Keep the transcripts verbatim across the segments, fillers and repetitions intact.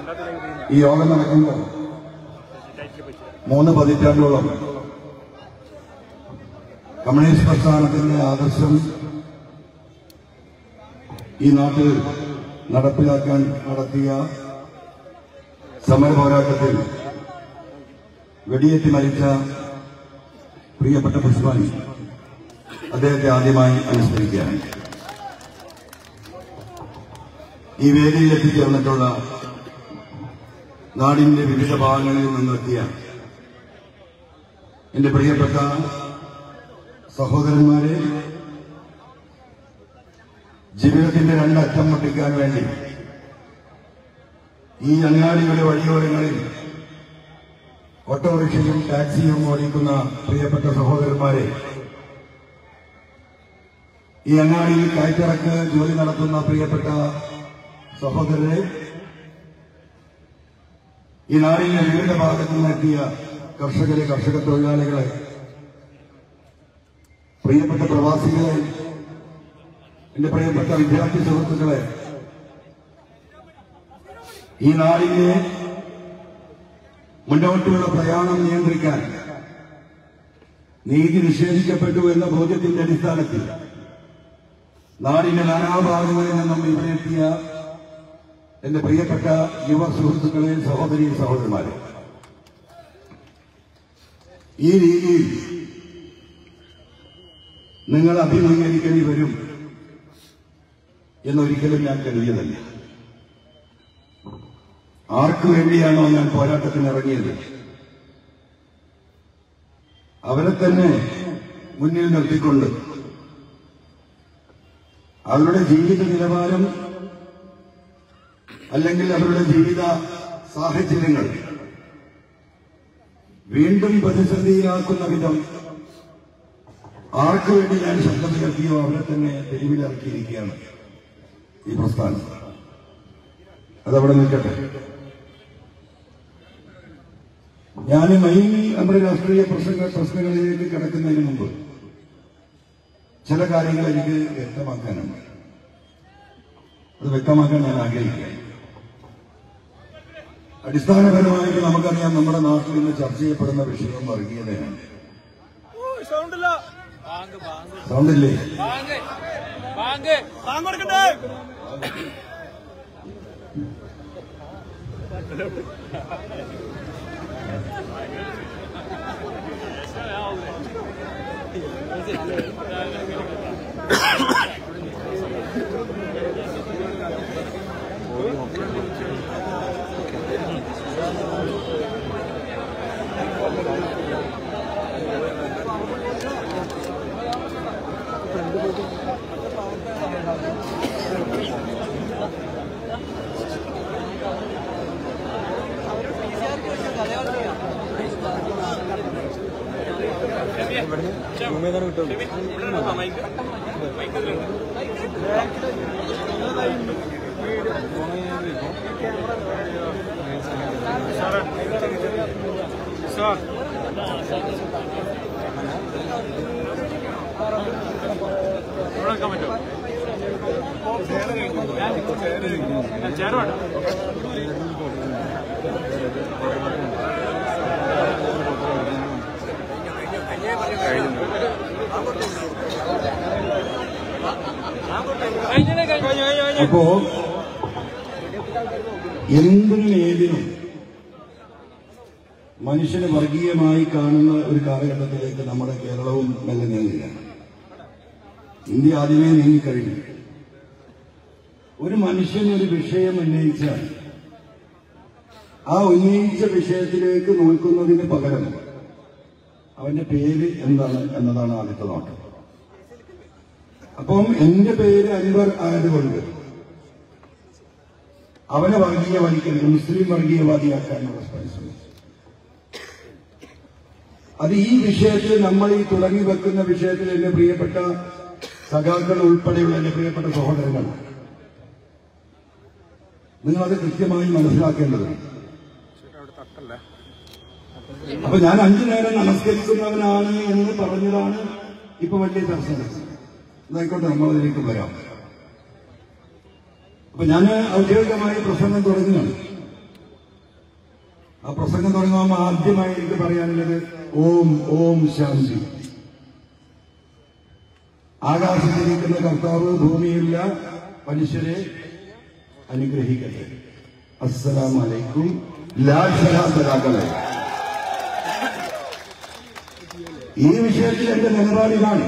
ഈ യോഗം നടക്കുമ്പോൾ മൂന്ന് പതിറ്റാണ്ടോളം കമ്മ്യൂണിസ്റ്റ് പ്രസ്ഥാനത്തിന്റെ ആദർശം ഈ നാട്ടിൽ നടപ്പിലാക്കാൻ നടത്തിയ സമര പോരാട്ടത്തിൽ വെടിയേറ്റ് മരിച്ച പ്രിയപ്പെട്ട പുഷ്പാണി അദ്ദേഹത്തെ ആദ്യമായി അനുസ്മരിക്കുകയാണ്. ഈ വേദിയിൽ എത്തിച്ചേർന്നിട്ടുള്ള നാടിന്റെ വിവിധ ഭാഗങ്ങളിൽ നിന്നെത്തിയ എന്റെ പ്രിയപ്പെട്ട സഹോദരന്മാരെ, ജീവിതത്തിന്റെ രണ്ടറ്റം മുട്ടിക്കാൻ വേണ്ടി ഈ അങ്ങാടിയുടെ വഴിയോരങ്ങളിൽ ഓട്ടോറിക്ഷയും ടാക്സിയും ഓടിക്കുന്ന പ്രിയപ്പെട്ട സഹോദരന്മാരെ, ഈ അങ്ങാടിയിൽ കയറ്റിറക്ക് ജോലി നടത്തുന്ന പ്രിയപ്പെട്ട സഹോദരരെ, ഈ നാടിന്റെ വിവിധ ഭാഗത്തു നിന്നെത്തിയ കർഷകരെ, കർഷക തൊഴിലാളികളെ, പ്രിയപ്പെട്ട പ്രവാസികളെ, എന്റെ പ്രിയപ്പെട്ട വിദ്യാർത്ഥി സുഹൃത്തുക്കളെ, ഈ നാടിനെ മുന്നോട്ടുള്ള പ്രയാണം നിയന്ത്രിക്കാൻ നീതി നിഷേധിക്കപ്പെട്ടു എന്ന ബോധ്യത്തിന്റെ അടിസ്ഥാനത്തിൽ നാടിന്റെ നാനാഭാഗങ്ങളിൽ നിന്നും ഇവിടെ എത്തിയ എന്റെ പ്രിയപ്പെട്ട യുവ സുഹൃത്തുക്കളെ, സഹോദരി സഹോദരന്മാരെ, ഈ രീതിയിൽ നിങ്ങൾ അഭിമുഖീകരിക്കേണ്ടി വരും എന്നൊരിക്കലും ഞാൻ കരുതിയതല്ല. ആർക്കു വേണ്ടിയാണോ ഞാൻ പോരാട്ടത്തിന് ഇറങ്ങിയത്, അവരെ തന്നെ മുന്നിൽ നിർത്തിക്കൊണ്ട് അവരുടെ ജീവിത നിലവാരം അല്ലെങ്കിൽ അവരുടെ ജീവിത സാഹചര്യങ്ങൾ വീണ്ടും പ്രതിസന്ധിയിലാക്കുന്ന വിധം ആർക്കു വേണ്ടി ഞാൻ ശബ്ദമുയർത്തിയോ അവരെ തന്നെ തെരുവിലിറക്കിയിരിക്കുകയാണ് ഈ പ്രസ്ഥാനം. അതവിടെ നിൽക്കട്ടെ. ഞാൻ മെയിൻ നമ്മുടെ രാഷ്ട്രീയ പ്രശ്ന പ്രശ്നങ്ങളിലേക്ക് കിടക്കുന്നതിന് മുമ്പ് ചില കാര്യങ്ങൾ എനിക്ക് വ്യക്തമാക്കാനുണ്ട്. അത് വ്യക്തമാക്കാൻ ഞാൻ ആഗ്രഹിക്കുകയാണ്. അടിസ്ഥാനപരമായിട്ട് നമുക്കറിയാം, നമ്മുടെ നാട്ടിൽ നിന്ന് ചർച്ച ചെയ്യപ്പെടുന്ന വിഷയം വർഗീയതയാണ്. സൗണ്ടില്ലേ? അപ്പോ എന്തിനും ഏതിനും മനുഷ്യനെ വർഗീയമായി കാണുന്ന ഒരു കാലഘട്ടത്തിലേക്ക് നമ്മുടെ കേരളവും മെല്ലെ നീങ്ങുകയാണ്. ഇന്ത്യ ആദ്യമേ നീങ്ങിക്കഴിഞ്ഞു. ഒരു മനുഷ്യൻ ഒരു വിഷയം ഉന്നയിച്ചാൽ ആ ഉന്നയിച്ച വിഷയത്തിലേക്ക് നോക്കുന്നതിന് പകരം അവന്റെ പേര് എന്താണ് എന്നതാണ് ആദ്യത്തെ നോട്ടം. അപ്പം എന്റെ പേര് അൻവർ ആയതുകൊണ്ട് അവനെ വർഗീയവാദിക്കരുത്, മുസ്ലിം വർഗീയവാദിയാക്കാനുള്ള പരിശ്രമം. അത് ഈ വിഷയത്തിൽ നമ്മൾ ഈ തുടങ്ങി വെക്കുന്ന വിഷയത്തിൽ എന്റെ പ്രിയപ്പെട്ട സഖാക്കൾ ഉൾപ്പെടെയുള്ള എന്റെ പ്രിയപ്പെട്ട സഹോദരങ്ങൾ, നിങ്ങളത് കൃത്യമായി മനസ്സിലാക്കേണ്ടതുണ്ട്. അപ്പൊ ഞാൻ അഞ്ചു നേരം നമസ്കരിക്കുന്നവനാണ് എന്ന് പറഞ്ഞതാണ് ഇപ്പൊ വലിയ ചർച്ച. എന്നായിക്കോട്ടെ, നമ്മളതിലേക്ക് വരാം. അപ്പൊ ഞാൻ ഔദ്യോഗികമായി പ്രസംഗം തുടങ്ങുകയാണ്. ആ പ്രസംഗം തുടങ്ങുമ്പോൾ ആദ്യമായി എനിക്ക് പറയാനുള്ളത് ഓം ഓം ശാന്തി. ആകാശത്തിരിക്കുന്ന കർത്താവ് ഭൂമിയില്ല മനുഷ്യരെ അനുഗ്രഹിക്കട്ടെ. അസ്സലാമു അലൈക്കും. ലാൽ സലാസലാക്കളെ, ഈ വിഷയത്തിൽ എന്റെ നിലപാടിലാണ്.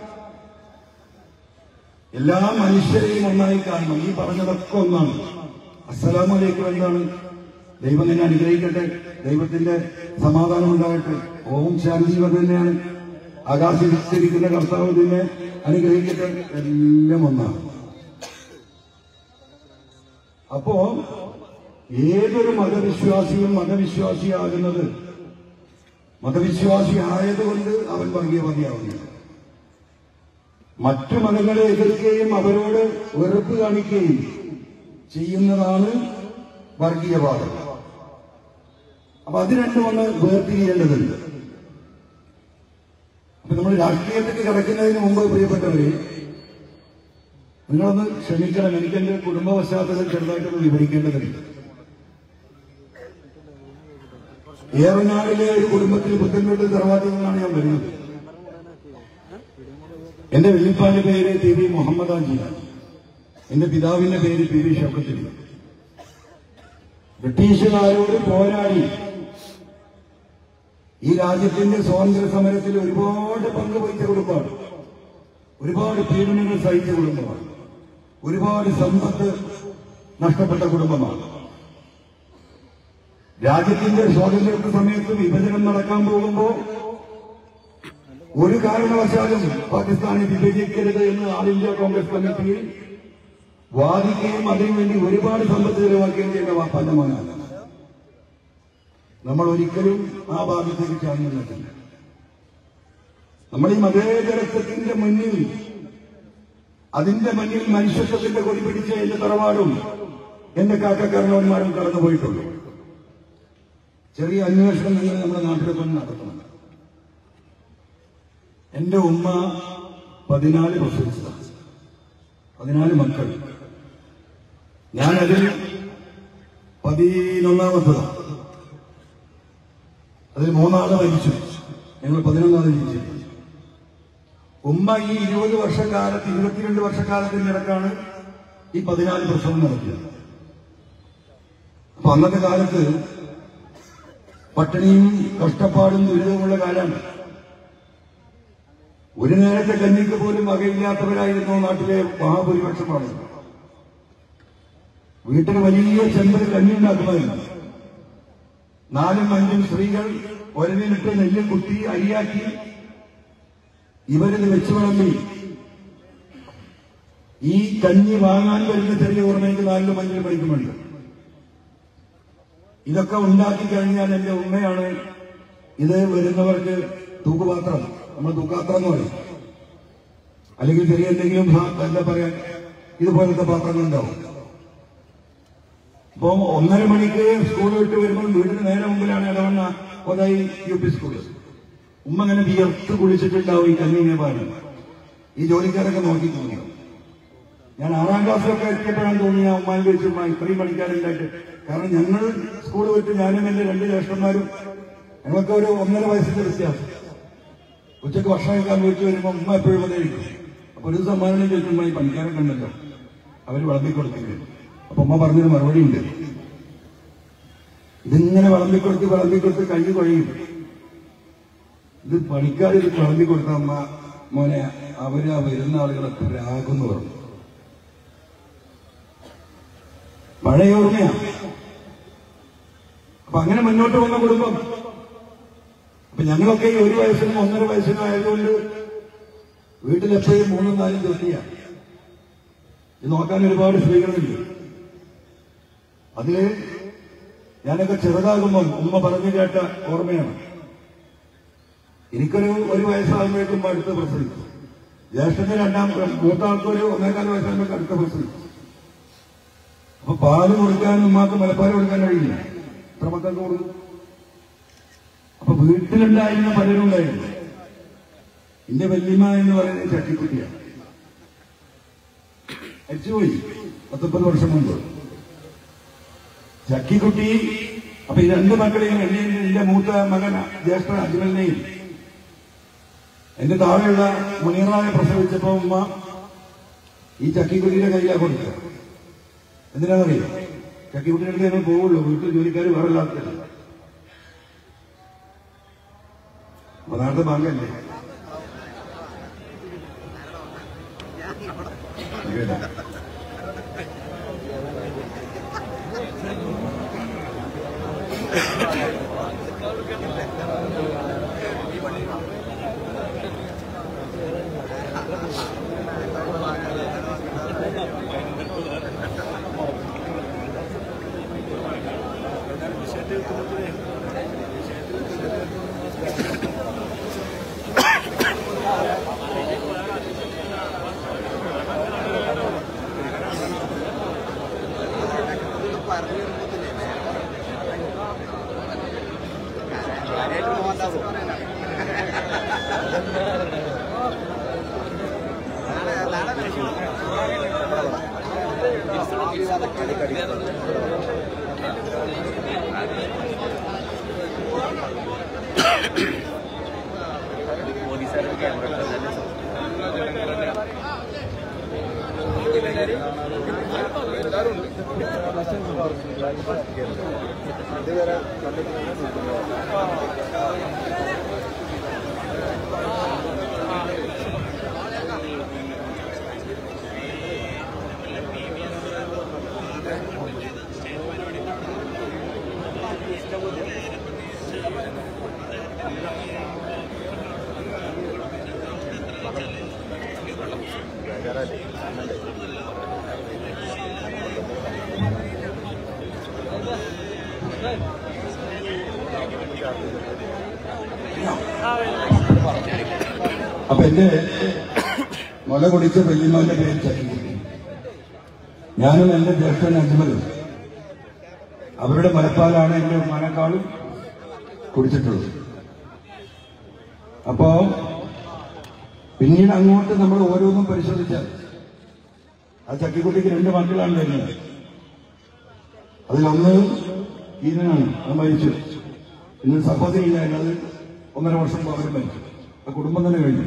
എല്ലാ മനുഷ്യരെയും ഒന്നായി കാണണം. ഈ പറഞ്ഞതൊക്കെ ഒന്നാണ്. അസ്സലാമു അലൈക്കും എന്താണ്? ദൈവം നിന്നെ അനുഗ്രഹിക്കട്ടെ, ദൈവത്തിന്റെ സമാധാനം ഉണ്ടാകട്ടെ. ഓം ശാന്തി തന്നെയാണ്. ആകാശത്തിരിക്കുന്ന കർത്താവ് നിന്നെ അനുഗ്രഹിക്കട്ടെ. എല്ലാം ഒന്നാണ്. അപ്പോ ഏതൊരു മതവിശ്വാസിയും മതവിശ്വാസിയാകുന്നത് മതവിശ്വാസി ആയതുകൊണ്ട് അവൻ വർഗീയവാദിയാവുന്നു. മറ്റു മതങ്ങളെ എതിർക്കുകയും അവരോട് വെറുപ്പ് കാണിക്കുകയും ചെയ്യുന്നതാണ് വർഗീയവാദം. അപ്പൊ അത് രണ്ടും ഒന്ന് വേർതിരിയേണ്ടതുണ്ട്. അപ്പൊ നമ്മൾ രാഷ്ട്രീയത്തിൽ കിടക്കുന്നതിന് മുമ്പ് പ്രിയപ്പെട്ടവരെ, നിങ്ങളൊന്ന് ക്ഷമിക്കണം. എനിക്ക് എന്റെ കുടുംബ പശ്ചാത്തലം ചെറുതായിട്ടൊന്ന് വിവരിക്കേണ്ടതുണ്ട്. ഏറനാടിലെ ഒരു കുടുംബത്തിൽ പുത്തൻപേട്ട് തറവാട്ടിൽ നിന്നാണ് ഞാൻ വരുന്നത്. എന്റെ വല്യപ്പാന്റെ പേര് പി വി മുഹമ്മദ് ആജിയാണ്. എന്റെ പിതാവിന്റെ പേര് പി വി ഷൗക്കത്തിൽ. ബ്രിട്ടീഷുകാരോട് പോരാടി ഈ രാജ്യത്തിന്റെ സ്വാതന്ത്ര്യ സമരത്തിൽ ഒരുപാട് പങ്കുവഹിച്ച കുടുംബമാണ്. ഒരുപാട് പീഡനങ്ങൾ സഹിച്ച കുടുംബമാണ്. ഒരുപാട് സമ്പത്ത് നഷ്ടപ്പെട്ട കുടുംബമാണ്. രാജ്യത്തിന്റെ സ്വാതന്ത്ര്യ സമയത്ത് വിഭജനം നടക്കാൻ പോകുമ്പോൾ ഒരു കാരണവശാലും പാകിസ്ഥാനെ വിഭജിക്കരുത് എന്ന് ആൾ ഇന്ത്യ കോൺഗ്രസ് കമ്മിറ്റിയിൽ വാദിക്കുകയും അതിനുവേണ്ടി ഒരുപാട് സമ്പത്ത് ചെലവാക്കുകയും ചെയ്ത വാപ്പാന്റെ മോനാണ്. നമ്മൾ ഒരിക്കലും ആ ഭാഗത്തേക്ക് ചാഞ്ഞു നിന്നിട്ടില്ല. നമ്മൾ ഈ മതേതരത്വത്തിന്റെ മുന്നിൽ, അതിന്റെ മുന്നിൽ മനുഷ്യത്വത്തിന്റെ കൊടി പിടിച്ച എന്റെ തറവാടും എന്റെ കാക്കക്കാരന്മാരും കടന്നുപോയിട്ടുള്ളൂ. ചെറിയ അന്വേഷണം നിങ്ങൾ നമ്മുടെ നാട്ടിലൊക്കെ നടത്തണം. എന്റെ ഉമ്മ പതിനാല് പ്രസവിച്ചതാണ്, പതിനാല് മക്കൾ. ഞാനതിൽ പതിനൊന്നാമത്തതാണ്. അതിൽ മൂന്നാള് മരിച്ചു, ഞങ്ങൾ പതിനൊന്നാമത് ജനിച്ചു. ഉമ്മ ഈ ഇരുപത് വർഷക്കാലത്ത് ഇരുപത്തിരണ്ട് വർഷക്കാലത്തിന്റെ ഇടക്കാണ് ഈ പതിനാല് പ്രസവം നടത്തിയത്. അപ്പൊ അന്നത്തെ കാലത്ത് പട്ടിണിയും കഷ്ടപ്പാടും ദുരിതമുള്ള കാലമാണ്. ഒരു നേരത്തെ കഞ്ഞിക്ക് പോലും വകയില്ലാത്തവരായിരുന്നു നാട്ടിലെ മഹാഭൂരിപക്ഷം ആളുകൾ. വീട്ടിൽ വലിയ ചെമ്പിൽ കഞ്ഞി ഉണ്ടാക്കുമായിരുന്നു. നാലും അഞ്ചും സ്ത്രീകൾ ഒരവിനിട്ട് നെല്ലും കുത്തി അരിയാക്കി ഇവരിത് വെച്ചു വിളമ്പി ഈ കഞ്ഞി വാങ്ങാൻ വരുന്ന ചെറിയ ഓർമ്മയ്ക്ക് നാലിലും അഞ്ചിലും പഠിക്കുന്നുണ്ട്. ഇതൊക്കെ ഉണ്ടാക്കി കഴിഞ്ഞാൽ എന്റെ ഉമ്മയാണ് ഇത് വരുന്നവർക്ക് തൂക്കുപാത്രം, നമ്മൾ തൂക്കാത്രം എന്ന് പറയും, അല്ലെങ്കിൽ ചെറിയ എന്തെങ്കിലും എന്താ പറയാൻ ഇതുപോലത്തെ പാത്രങ്ങൾ ഉണ്ടാവും. അപ്പോ ഒന്നര മണിക്ക് സ്കൂൾ വിട്ട് വരുമ്പോൾ വീടിന് നേരെ മുമ്പിലാണ് Edavanna Othayi U P school. ഉമ്മ അങ്ങനെ വിയർത്ത് കുളിച്ചിട്ടുണ്ടാവും ഈ കഞ്ഞിനെ പാല്. ഈ ജോലിക്കാരൊക്കെ നോക്കിക്കുന്നു. ഞാൻ ആറാം ക്ലാസ്സിലൊക്കെ എത്തിയപ്പോഴാണ് തോന്നി ഞാൻ ഉമ്മാൻ ചോദിച്ചു, ഉമ്മ ഇത്രയും പണിക്കാരുണ്ടായിട്ട്. കാരണം ഞങ്ങൾ സ്കൂൾ വിട്ട് ഞാനും എന്റെ രണ്ട് ജ്യേഷ്ഠന്മാരും ഞങ്ങൾക്ക് ഒരു ഒന്നര വയസ്സിന്റെ വ്യത്യാസം. ഉച്ചക്ക് ഭക്ഷണം കഴിക്കാൻ വിളിച്ചു വരുമ്പോൾ ഉമ്മ എപ്പോഴും വന്നിരിക്കും. അപ്പൊ ഒരു സമ്മാനം ചോദിക്കുമ്പോൾ ഈ പണിക്കാരൊക്കെ ഉണ്ടല്ലോ, അവര് വിളമ്പിക്കൊടുത്തില്ല. അപ്പൊ ഉമ്മ പറഞ്ഞൊരു മറുപടി ഉണ്ട്, ഇതിങ്ങനെ വിളമ്പിക്കൊടുത്ത് വിളമ്പിക്കൊടുത്ത് കൈ കൊഴിയും, ഇത് പണിക്കാർ ഇത് വിളമ്പിക്കൊടുത്ത അമ്മ മോനെ അവര് ആ വരുന്ന ആളുകളൊക്കെ രാഗെന്ന് പറഞ്ഞു. പഴയ ഓർമ്മയാണ്. അപ്പൊ അങ്ങനെ മുന്നോട്ട് വന്ന കുടുംബം. അപ്പൊ ഞങ്ങളൊക്കെ ഈ ഒരു വയസ്സിനും ഒന്നര വയസ്സിനും ആയതുകൊണ്ട് വീട്ടിലെപ്പോഴും മൂന്നും നാലും തൊട്ടിയാണ്. ഇത് നോക്കാൻ ഒരുപാട് സ്ത്രീകളുണ്ട്. അതില് ഞാനൊക്കെ ചെറുതാകുമ്പോൾ ഉമ്മ പറഞ്ഞു കേട്ട ഓർമ്മയാണ്. എനിക്കൊരു ഒരു വയസ്സാകുമ്പോഴേക്കും അടുത്ത പ്രസവിച്ചു. ജ്യേഷ്ഠന്റെ രണ്ടാം മൂത്ത ആൾക്കൊരു ഒന്നേകാൽ വയസ്സാകുമ്പോൾ അടുത്ത പ്രസവിച്ചു. അപ്പൊ പാല് കൊടുക്കാനും ഉമ്മാക്ക് മുലപ്പാല് കൊടുക്കാൻ കഴിയില്ല, എത്ര മക്കൾക്ക് കൊടുക്കും. അപ്പൊ വീട്ടിലുണ്ടായിരുന്ന പലരും ഉണ്ടായിരുന്നു. എന്റെ വല്യമ്മ എന്ന് പറയുന്നത് ചട്ടിക്കുട്ടിയാണ്, മരിച്ചുപോയി പത്തൊമ്പത് വർഷം മുമ്പ്. ചക്കിക്കുട്ടി അപ്പൊ ഈ രണ്ട് മക്കളെയും എന്നെയും എന്റെ മൂത്ത മകൻ ജ്യേഷ്ഠ അജ്മലിനെയും എന്റെ താഴെയുള്ള മുനീറാനെ പ്രസവിച്ചപ്പോ ഉമ്മ ഈ ചക്കിക്കുട്ടിയുടെ കയ്യിലാണ് കൊടുക്കുക. എന്തിനാണെന്നറിയോ? ചക്കിക്കുട്ടിയുടെ അടുത്ത് ഞങ്ങൾ പോവുള്ളൂ, വീട്ടിൽ ജോലിക്കാർ വേറെ ആൾക്കാർ. അപ്പൊ നാളത്തെ ബാങ്കല്ലേ അപ്പൊ എന്റെ മുല കുടിച്ച വല്യമ്മന്റെ പേര് ചക്കിക്കുട്ടി. ഞാനും എന്റെ ജ്യേഷ്ഠൻ അജ്മലും അവരുടെ മുലപ്പാലാണ് എന്റെ ഉമ്മാനേക്കാളും കുടിച്ചിട്ടുള്ളത്. അപ്പോ പിന്നീട് അങ്ങോട്ട് നമ്മൾ ഓരോന്നും പരിശോധിച്ചാൽ ആ ചക്കിക്കുട്ടിക്ക് രണ്ട് മക്കളാണ് വരുന്നത്. അതിലൊന്ന് ഈനാണ്, അത് മരിച്ചു. ഇന്ന് സഹോദരി ഇല്ലായിരുന്നത് ഒന്നര വർഷം അവരും മരിച്ചു. ആ കുടുംബം തന്നെ കഴിഞ്ഞു.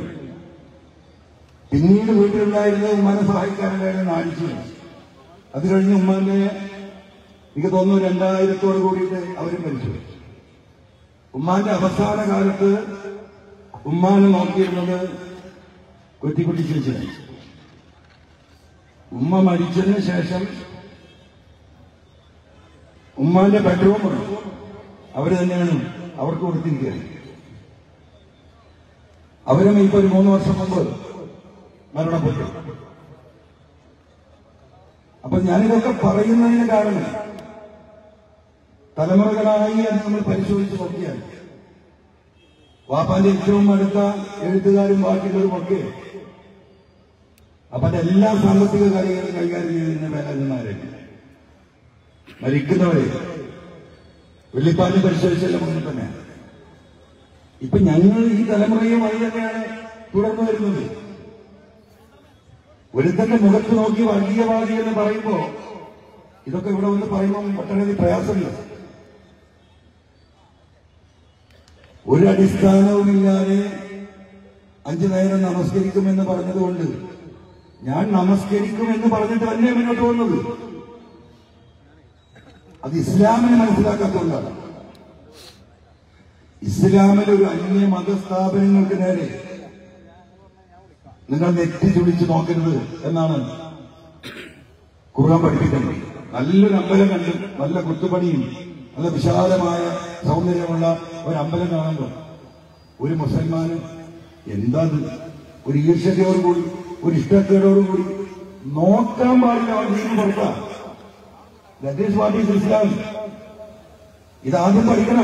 പിന്നീട് വീട്ടിലുണ്ടായിരുന്ന ഉമ്മാനെ സഹായിക്കാനുണ്ടായിരുന്ന നാലിച്ചു. അത് കഴിഞ്ഞ് ഉമ്മാന്റെ എനിക്ക് തോന്നുന്നു രണ്ടായിരത്തോട് കൂടിയിട്ട് അവരും മരിച്ചു. ഉമ്മാന്റെ അവസാന കാലത്ത് ഉമ്മാനെ നോക്കിയിരുന്നത് കൊറ്റിക്കുട്ടി ചേച്ചിയാണ്. ഉമ്മ മരിച്ചതിന് ശേഷം ഉമ്മാന്റെ ബെഡ്റൂം അവര് തന്നെയാണ് അവർക്ക് കൊടുത്തിരിക്കുന്നത്. അവരും ഇപ്പൊ ഒരു മൂന്ന് വർഷം മുമ്പ് മരണപ്പെട്ടു. അപ്പൊ ഞാനിതൊക്കെ പറയുന്നതിന് കാരണം തലമുറകളായി അത് നമ്മൾ പരിശോധിച്ച് നോക്കിയാൽ വാപ്പാന്റെ ഏറ്റവും അടുത്ത എഴുത്തുകാരും വാക്കുകളും ഒക്കെ അപ്പൊ അതെല്ലാ സാമ്പത്തിക കാര്യങ്ങളും കൈകാര്യം ചെയ്യുന്ന വേലാജന്മാരാണ്. മരിക്കുന്നവരെ വെള്ളിപ്പാല് പരിശോധിച്ചല്ല മുന്നിൽ തന്നെ. ഇപ്പൊ ഞങ്ങൾ ഈ തലമുറയുമായി തന്നെയാണ് തുടർന്നു വരുന്നത്. ഒരുത്തന്റെ മുഖത്ത് നോക്കി വർഗീയവാദി എന്ന് പറയുമ്പോ ഇതൊക്കെ ഇവിടെ വന്ന് പറയുമ്പോൾ ഒട്ടനവധി പ്രയാസമില്ല. ഒരു അടിസ്ഥാനവുമില്ലാതെ അഞ്ചു നേരം നമസ്കരിക്കുമെന്ന് പറഞ്ഞതുകൊണ്ട് ഞാൻ നമസ്കരിക്കുമെന്ന് പറഞ്ഞിട്ട് തന്നെ മുന്നോട്ട് പോകുന്നത്. അത് ഇസ്ലാമിനെ മനസ്സിലാക്കാത്തതുകൊണ്ടാണ്. ഇസ്ലാമിൽ ഒരു അന്യ മതസ്ഥാപനങ്ങൾക്ക് നേരെ നിങ്ങൾ നെറ്റി ചുളിച്ചു നോക്കരുത് എന്നാണ് ഖുർആൻ പഠിപ്പിക്കുന്നത്. നല്ലൊരു അമ്പലം കണ്ട് നല്ല കുത്തുപണിയും നല്ല വിശാലമായ സൗന്ദര്യമുള്ള ഒരു അമ്പലം കാണുമ്പോൾ ഒരു മുസൽമാന് എന്താ ഒരു ഈർഷ്യതയോടുകൂടി ഒരു ഇഷ്ടക്കേടോടുകൂടി നോക്കാൻ പാടില്ല. ദീൻ പുറത്താ. That is what is Islam. ഇതാദ്യം പഠിക്കണം.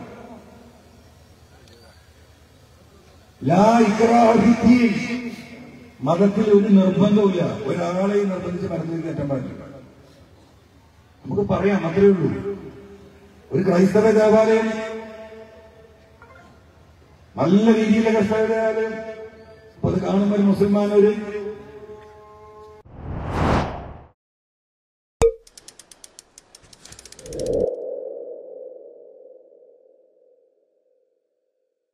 ലാ ഇക്റാഹ ഫിദ്ദീൻ. മതത്തിൽ ഒരു നിർബന്ധമില്ല. ഒരാളെയും നിർബന്ധിച്ച് മരത്തിൽ കയറ്റാൻ പാടില്ല. നമുക്ക് പറയാം, അത്രയേ ഉള്ളൂ. ഒരു ക്രൈസ്തവ ദേവാലയം നല്ല രീതിയിലെ കഷ്ടതയാല് അപ്പൊ അത് കാണുമ്പോൾ മുസൽമാൻ ഒരു